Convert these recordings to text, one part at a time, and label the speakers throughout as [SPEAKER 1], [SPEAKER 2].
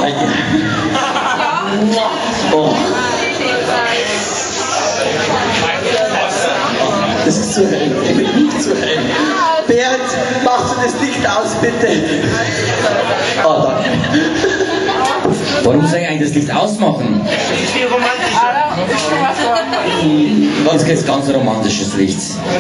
[SPEAKER 1] Oh. Das ist zu hell, nicht zu hell. Bernd, machst du das Licht aus, bitte? Oh, danke.
[SPEAKER 2] Warum soll ich eigentlich das Licht ausmachen?
[SPEAKER 3] Das ist viel romantischer.
[SPEAKER 2] Was ist ganz romantisches Licht?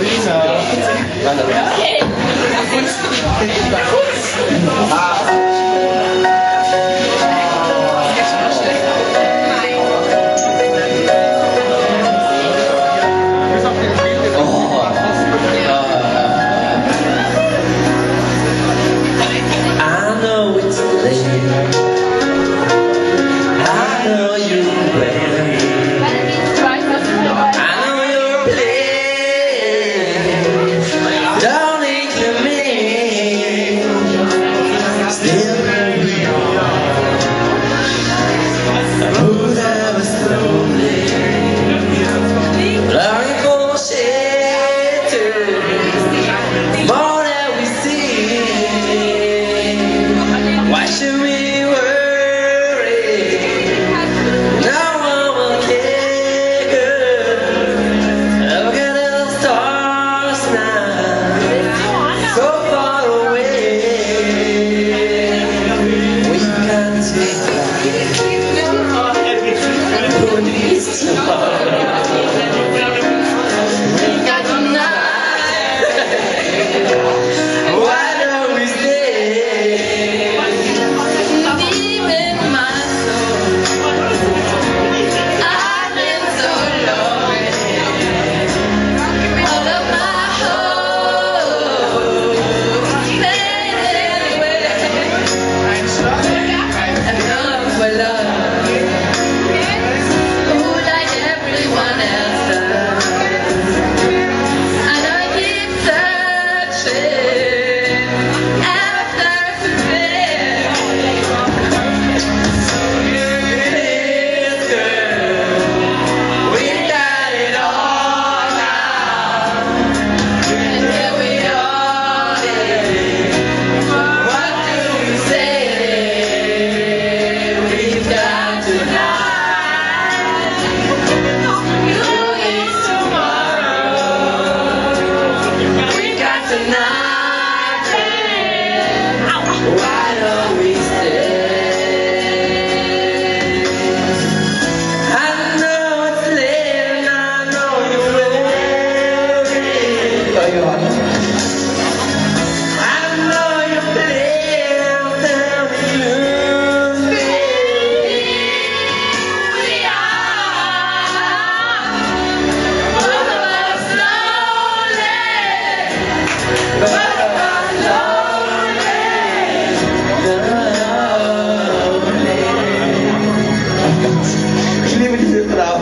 [SPEAKER 1] Ich liebe diese Frau.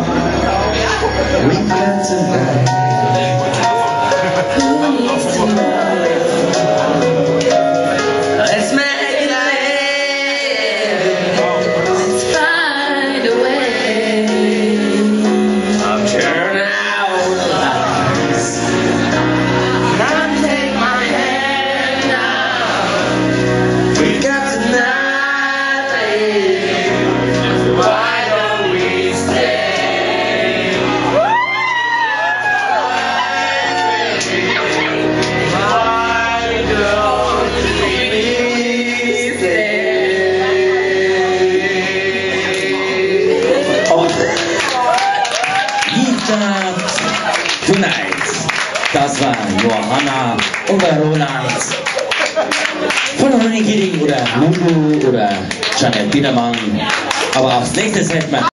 [SPEAKER 2] Tonight. Das war Johanna und der Roland von Ronan Keating oder Bühne oder Johanna. Aber aufs nächste Segment.